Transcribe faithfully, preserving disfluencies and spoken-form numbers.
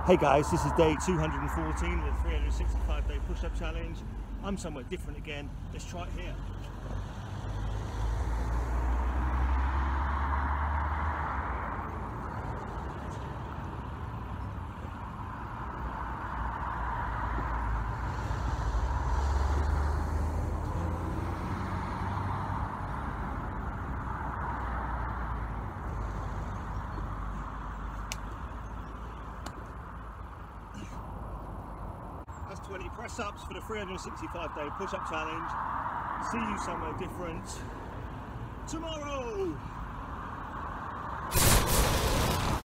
Hey guys, this is day two hundred fourteen of the three hundred sixty-five day push-up challenge. I'm somewhere different again. Let's try it here. That's twenty press-ups for the three hundred sixty-five day push-up challenge. See you somewhere different tomorrow.